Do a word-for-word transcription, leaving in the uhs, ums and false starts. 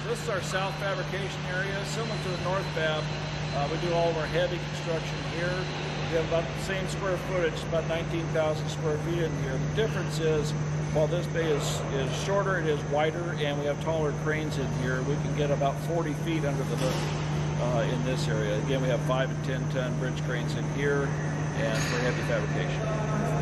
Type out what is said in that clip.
This is our south fabrication area, similar to the north fab. Uh, we do all of our heavy construction here. We have about the same square footage, about nineteen thousand square feet in here. The difference is, while this bay is, is shorter, it is wider, and we have taller cranes in here. We can get about forty feet under the hook uh, in this area. Again, we have five and ten ton bridge cranes in here, and for heavy fabrication.